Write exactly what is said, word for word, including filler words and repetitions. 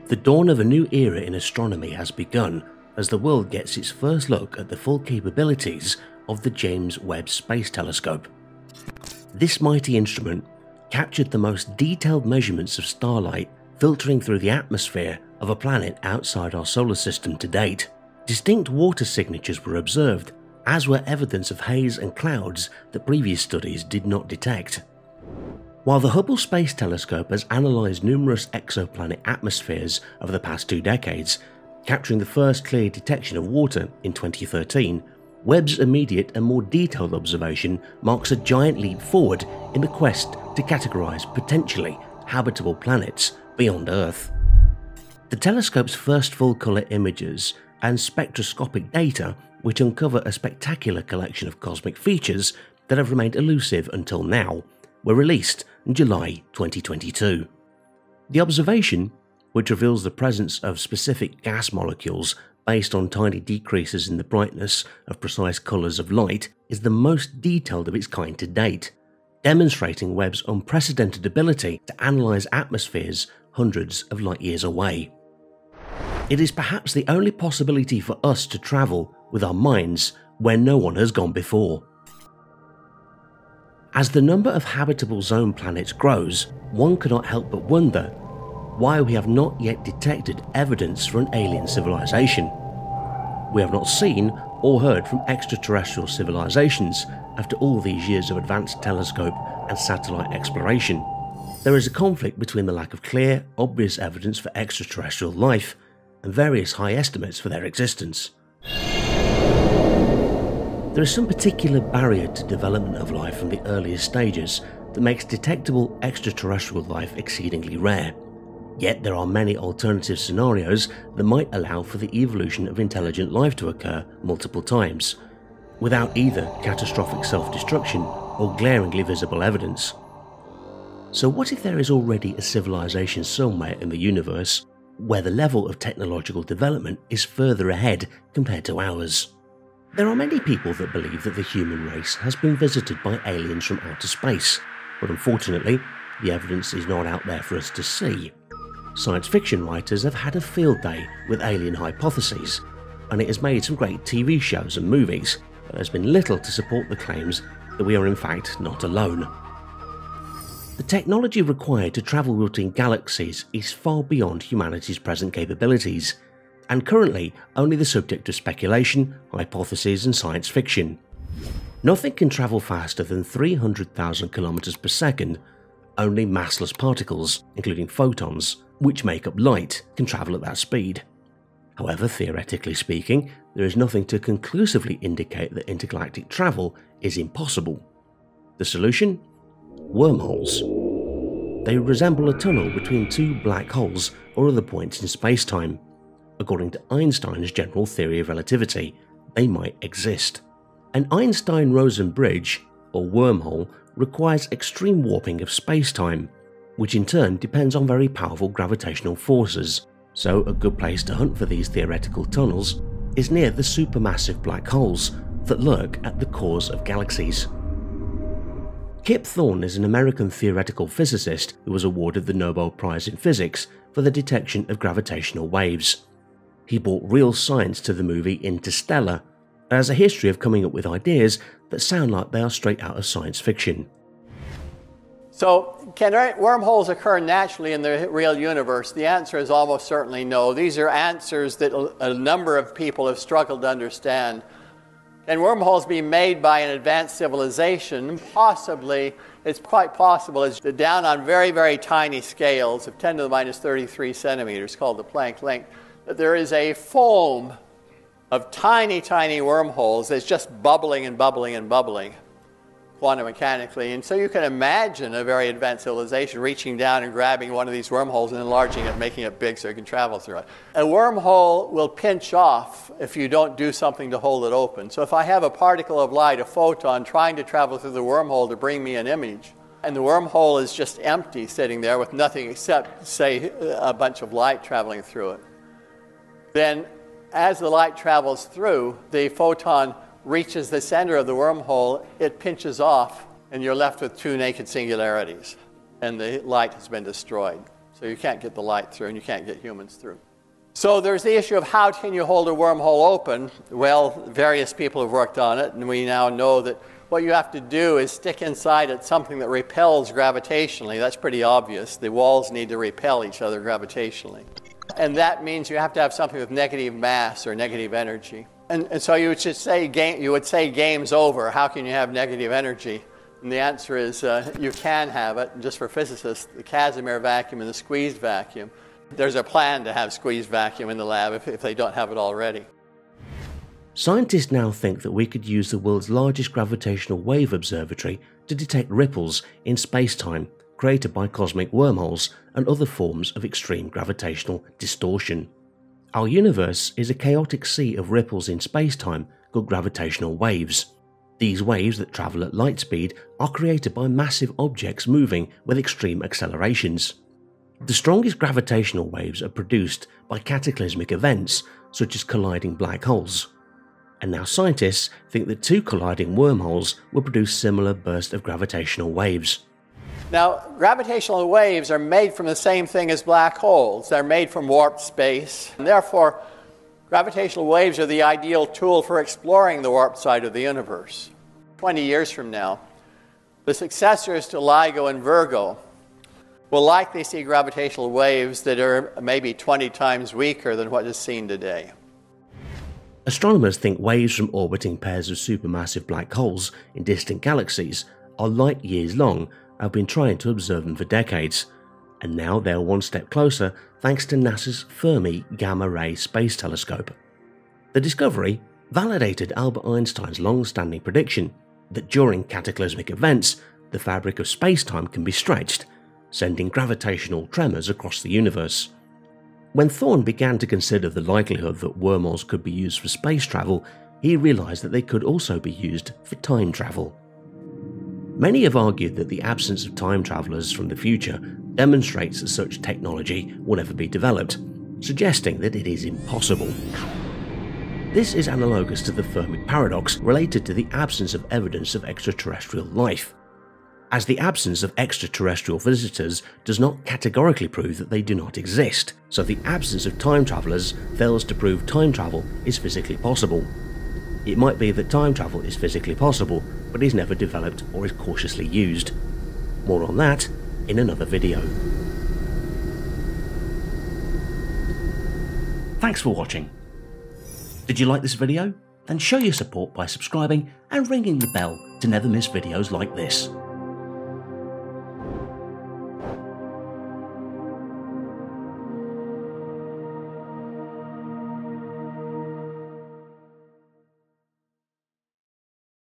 The dawn of a new era in astronomy has begun as the world gets its first look at the full capabilities of the James Webb Space Telescope. This mighty instrument captured the most detailed measurements of starlight filtering through the atmosphere of a planet outside our solar system to date. Distinct water signatures were observed, as were evidence of haze and clouds that previous studies did not detect. While the Hubble Space Telescope has analysed numerous exoplanet atmospheres over the past two decades, capturing the first clear detection of water in twenty thirteen, Webb's immediate and more detailed observation marks a giant leap forward in the quest to categorise potentially habitable planets beyond Earth. The telescope's first full-colour images and spectroscopic data, which uncover a spectacular collection of cosmic features that have remained elusive until now, were released in July twenty twenty-two. The observation, which reveals the presence of specific gas molecules based on tiny decreases in the brightness of precise colours of light, is the most detailed of its kind to date, demonstrating Webb's unprecedented ability to analyse atmospheres hundreds of light years away. It is perhaps the only possibility for us to travel with our minds where no one has gone before. As the number of habitable zone planets grows, one cannot help but wonder why we have not yet detected evidence for an alien civilization. We have not seen or heard from extraterrestrial civilizations after all these years of advanced telescope and satellite exploration. There is a conflict between the lack of clear, obvious evidence for extraterrestrial life and various high estimates for their existence. There is some particular barrier to development of life from the earliest stages that makes detectable extraterrestrial life exceedingly rare. Yet there are many alternative scenarios that might allow for the evolution of intelligent life to occur multiple times, without either catastrophic self-destruction or glaringly visible evidence. So what if there is already a civilization somewhere in the universe where the level of technological development is further ahead compared to ours? There are many people that believe that the human race has been visited by aliens from outer space, but unfortunately, the evidence is not out there for us to see. Science fiction writers have had a field day with alien hypotheses, and it has made some great T V shows and movies, but there's been little to support the claims that we are in fact not alone. The technology required to travel between galaxies is far beyond humanity's present capabilities, and currently only the subject of speculation, hypotheses and science fiction. Nothing can travel faster than three hundred thousand kilometers per second. Only massless particles, including photons, which make up light, can travel at that speed. However, theoretically speaking, there is nothing to conclusively indicate that intergalactic travel is impossible. The solution? Wormholes. They resemble a tunnel between two black holes or other points in space-time. According to Einstein's general theory of relativity, they might exist. An Einstein-Rosen bridge, or wormhole, requires extreme warping of space-time, which in turn depends on very powerful gravitational forces, so a good place to hunt for these theoretical tunnels is near the supermassive black holes that lurk at the cores of galaxies. Kip Thorne is an American theoretical physicist who was awarded the Nobel Prize in Physics for the detection of gravitational waves. He brought real science to the movie Interstellar, and has a history of coming up with ideas that sound like they are straight out of science fiction. So, can wormholes occur naturally in the real universe? The answer is almost certainly no. These are answers that a number of people have struggled to understand. Can wormholes be made by an advanced civilization? Possibly. It's quite possible. It's down on very, very tiny scales of ten to the minus thirty-three centimeters, called the Planck length, that there is a foam of tiny, tiny wormholes that's just bubbling and bubbling and bubbling quantum mechanically. And so you can imagine a very advanced civilization reaching down and grabbing one of these wormholes and enlarging it, making it big so it can travel through it. A wormhole will pinch off if you don't do something to hold it open. So if I have a particle of light, a photon, trying to travel through the wormhole to bring me an image, and the wormhole is just empty sitting there with nothing except, say, a bunch of light traveling through it, then as the light travels through, the photon reaches the center of the wormhole, it pinches off, and you're left with two naked singularities, and the light has been destroyed. So you can't get the light through and you can't get humans through. So there's the issue of how can you hold a wormhole open? Well, various people have worked on it, and we now know that what you have to do is stick inside it something that repels gravitationally. That's pretty obvious. The walls need to repel each other gravitationally. And that means you have to have something with negative mass or negative energy. And, and so you would just say, game, you would say game's over. How can you have negative energy? And the answer is uh, you can have it. And just for physicists, the Casimir vacuum and the squeezed vacuum. There's a plan to have squeezed vacuum in the lab if, if they don't have it already. Scientists now think that we could use the world's largest gravitational wave observatory to detect ripples in space-time created by cosmic wormholes and other forms of extreme gravitational distortion. Our universe is a chaotic sea of ripples in space-time called gravitational waves. These waves that travel at light speed are created by massive objects moving with extreme accelerations. The strongest gravitational waves are produced by cataclysmic events such as colliding black holes. And now scientists think that two colliding wormholes will produce similar bursts of gravitational waves. Now, gravitational waves are made from the same thing as black holes. They're made from warped space, and therefore gravitational waves are the ideal tool for exploring the warped side of the universe. twenty years from now, the successors to LIGO and Virgo will likely see gravitational waves that are maybe twenty times weaker than what is seen today. Astronomers think waves from orbiting pairs of supermassive black holes in distant galaxies are light years long and have been trying to observe them for decades, and now they're one step closer thanks to NASA's Fermi Gamma Ray Space Telescope. The discovery validated Albert Einstein's long-standing prediction that during cataclysmic events, the fabric of space-time can be stretched, sending gravitational tremors across the universe. When Thorne began to consider the likelihood that wormholes could be used for space travel, he realized that they could also be used for time travel. Many have argued that the absence of time travelers from the future demonstrates that such technology will never be developed, suggesting that it is impossible. This is analogous to the Fermi paradox related to the absence of evidence of extraterrestrial life, as the absence of extraterrestrial visitors does not categorically prove that they do not exist, so the absence of time travelers fails to prove time travel is physically possible. It might be that time travel is physically possible, but is never developed or is cautiously used. More on that in another video. Thanks for watching. Did you like this video? Then show your support by subscribing and ringing the bell to never miss videos like this.